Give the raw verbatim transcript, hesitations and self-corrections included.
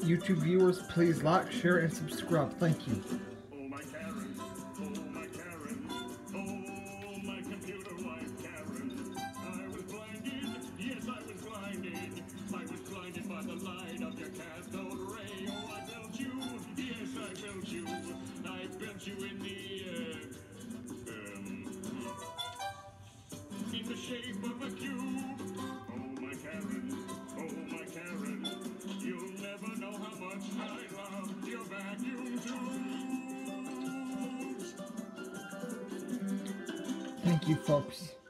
YouTube viewers, please like, share, and subscribe. Thank you. Oh my Karen, oh my Karen, oh my computer wife Karen. I was blinded, yes I was blinded. I was blinded by the light of your cathode ray. Oh I built you, yes I built you. I built you in the, uh, um, in the shape of a cube. Oh my Karen, oh my Karen. You'll never know how much I love your vacuum tubes. Thank you, folks.